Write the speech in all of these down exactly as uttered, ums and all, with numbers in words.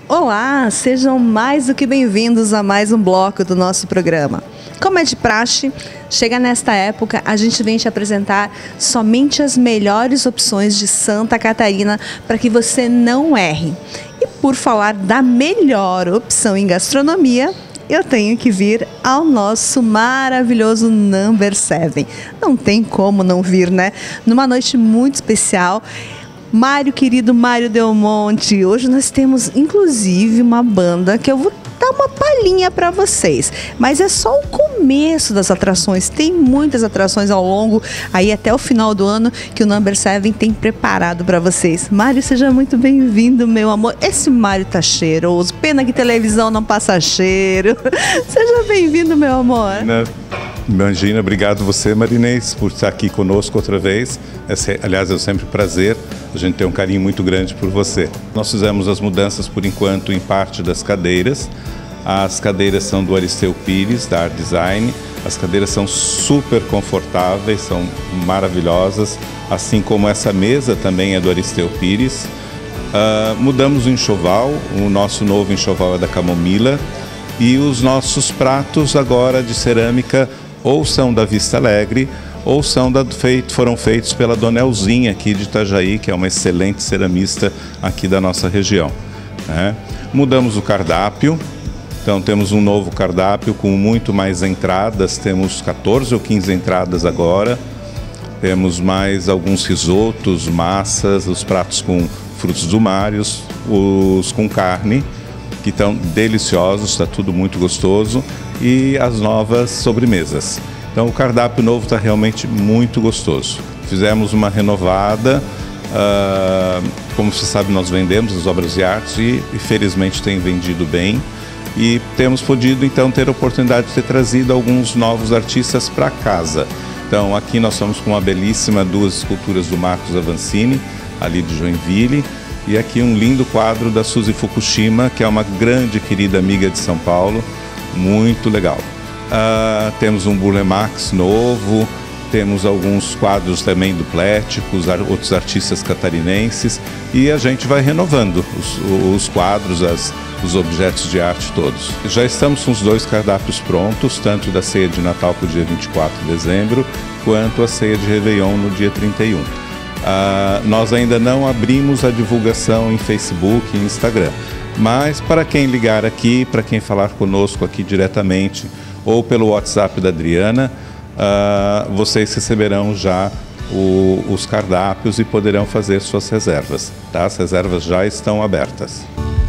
Olá, sejam mais do que bem-vindos a mais um bloco do nosso programa. Como é de praxe, chega nesta época, a gente vem te apresentar somente as melhores opções de Santa Catarina para que você não erre. E por falar da melhor opção em gastronomia, eu tenho que vir ao nosso maravilhoso Number Seven. Não tem como não vir, né? Numa noite muito especial. Mário, querido Mário Del Monte, hoje nós temos inclusive uma banda que eu vou dar uma palhinha para vocês, mas é só o começo das atrações. Tem muitas atrações ao longo, aí até o final do ano, que o Number Seven tem preparado para vocês. Mário, seja muito bem-vindo, meu amor. Esse Mário tá cheiroso, pena que televisão não passa cheiro. Seja bem-vindo, meu amor. Não. Imagina, obrigado você, Marinês, por estar aqui conosco outra vez. Esse, aliás, é sempre um prazer, a gente tem um carinho muito grande por você. Nós fizemos as mudanças, por enquanto, em parte das cadeiras. As cadeiras são do Aristeu Pires, da Art Design. As cadeiras são super confortáveis, são maravilhosas, assim como essa mesa também é do Aristeu Pires. Uh, mudamos o enxoval, o nosso novo enxoval é da Camomila. E os nossos pratos agora de cerâmica ou são da Vista Alegre, ou são da, feito, foram feitos pela Dona Elzinha aqui de Itajaí, que é uma excelente ceramista aqui da nossa região, né? Mudamos o cardápio, então temos um novo cardápio com muito mais entradas, temos quatorze ou quinze entradas agora, temos mais alguns risotos, massas, os pratos com frutos do mar, os, os com carne, que estão deliciosos, está tudo muito gostoso, e as novas sobremesas. Então o cardápio novo está realmente muito gostoso. Fizemos uma renovada, uh, como você sabe, nós vendemos as obras de arte e, e felizmente tem vendido bem, e temos podido então ter a oportunidade de ter trazido alguns novos artistas para casa. Então aqui nós estamos com uma belíssima duas esculturas do Marcos Avancini, ali de Joinville, e aqui um lindo quadro da Suzy Fukushima, que é uma grande querida amiga de São Paulo, muito legal. Uh, temos um Burle Marx novo, temos alguns quadros também dupléticos, outros artistas catarinenses, e a gente vai renovando os, os quadros, as, os objetos de arte todos. Já estamos com os dois cardápios prontos, tanto da ceia de Natal para o dia vinte e quatro de dezembro, quanto a ceia de Réveillon no dia trinta e um. Uh, nós ainda não abrimos a divulgação em Facebook e Instagram, mas para quem ligar aqui, para quem falar conosco aqui diretamente ou pelo WhatsApp da Adriana, uh, vocês receberão já o, os cardápios e poderão fazer suas reservas, tá? As reservas já estão abertas.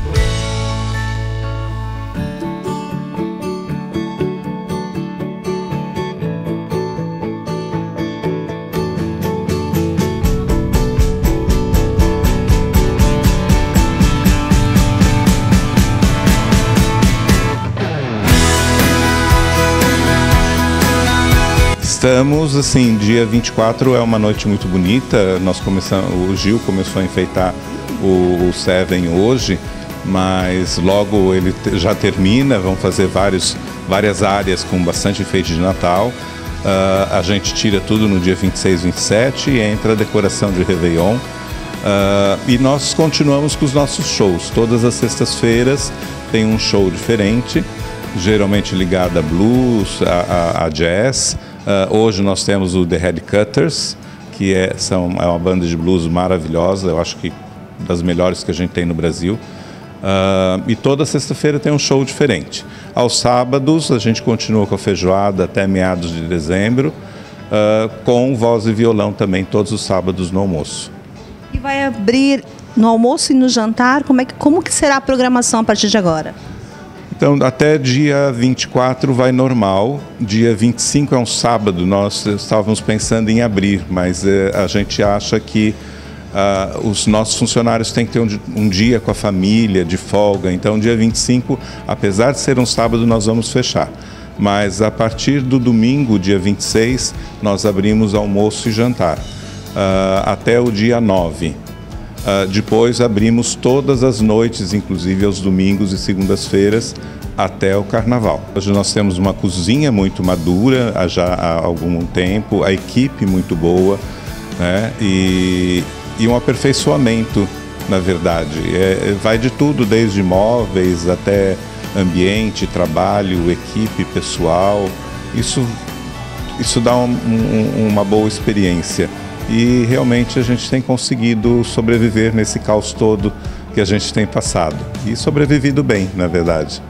Estamos, assim, dia vinte e quatro é uma noite muito bonita, nós começamos, o Gil começou a enfeitar o, o Seven hoje, mas logo ele já termina, vão fazer vários, várias áreas com bastante enfeite de Natal, uh, a gente tira tudo no dia vinte e seis, vinte e sete e entra a decoração de Réveillon, uh, e nós continuamos com os nossos shows, todas as sextas-feiras tem um show diferente, geralmente ligado a blues, a, a, a jazz. Uh, hoje nós temos o The Headcutters, que é, são, é uma banda de blues maravilhosa, eu acho que das melhores que a gente tem no Brasil. Uh, e toda sexta-feira tem um show diferente. Aos sábados a gente continua com a feijoada até meados de dezembro, uh, com voz e violão também, todos os sábados no almoço. E vai abrir no almoço e no jantar? Como, é que, como que será a programação a partir de agora? Então, até dia vinte e quatro vai normal, dia vinte e cinco é um sábado, nós estávamos pensando em abrir, mas eh, a gente acha que uh, os nossos funcionários têm que ter um, um dia com a família, de folga, então dia vinte e cinco, apesar de ser um sábado, nós vamos fechar. Mas a partir do domingo, dia vinte e seis, nós abrimos almoço e jantar, uh, até o dia nove. Uh, depois abrimos todas as noites, inclusive aos domingos e segundas-feiras, até o Carnaval. Hoje nós temos uma cozinha muito madura, já há algum tempo, a equipe muito boa, né? e, e um aperfeiçoamento na verdade. É, vai de tudo, desde móveis até ambiente, trabalho, equipe, pessoal. Isso, isso dá um, um, uma boa experiência. E realmente a gente tem conseguido sobreviver nesse caos todo que a gente tem passado. E sobrevivido bem, na verdade.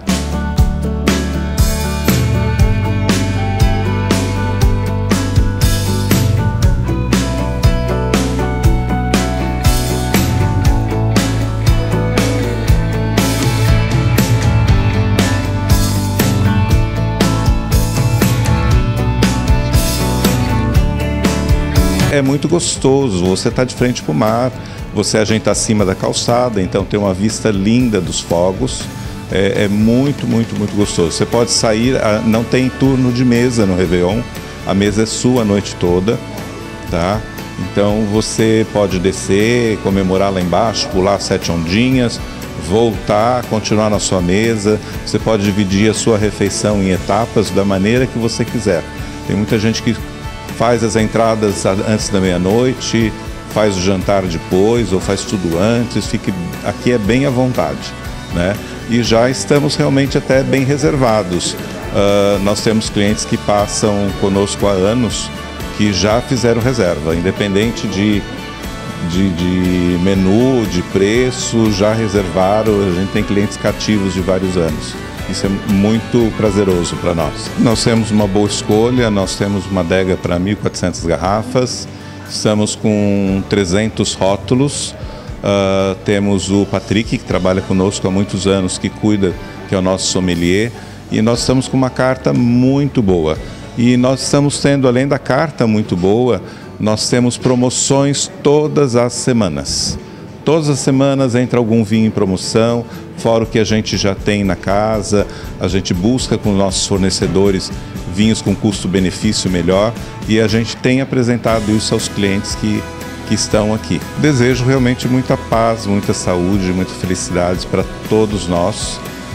É muito gostoso, você está de frente para o mar, você a gente está acima da calçada, então tem uma vista linda dos fogos, é, é muito, muito, muito gostoso. Você pode sair, não tem turno de mesa no Réveillon, a mesa é sua a noite toda, tá? Então você pode descer, comemorar lá embaixo, pular sete ondinhas, voltar, continuar na sua mesa, você pode dividir a sua refeição em etapas da maneira que você quiser. Tem muita gente que faz as entradas antes da meia-noite, faz o jantar depois ou faz tudo antes, fique, aqui é bem à vontade, né? E já estamos realmente até bem reservados. Uh, nós temos clientes que passam conosco há anos que já fizeram reserva, independente de, de, de menu, de preço, já reservaram. A gente tem clientes cativos de vários anos. Isso é muito prazeroso para nós. Nós temos uma boa escolha, nós temos uma adega para mil e quatrocentas garrafas, estamos com trezentos rótulos, uh, temos o Patrick, que trabalha conosco há muitos anos, que cuida, que é o nosso sommelier, e nós estamos com uma carta muito boa. E nós estamos tendo, além da carta muito boa, nós temos promoções todas as semanas. Todas as semanas entra algum vinho em promoção, fora o que a gente já tem na casa. A gente busca com nossos fornecedores vinhos com custo-benefício melhor e a gente tem apresentado isso aos clientes que, que estão aqui. Desejo realmente muita paz, muita saúde, muita felicidade para todos nós,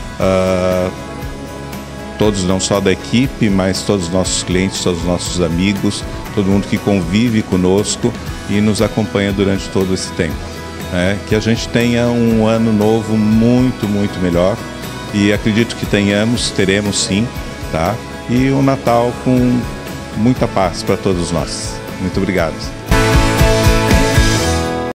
uh, todos não só da equipe, mas todos os nossos clientes, todos os nossos amigos, todo mundo que convive conosco e nos acompanha durante todo esse tempo. É, que a gente tenha um ano novo muito, muito melhor e acredito que tenhamos, teremos sim, tá? E um Natal com muita paz para todos nós. Muito obrigado.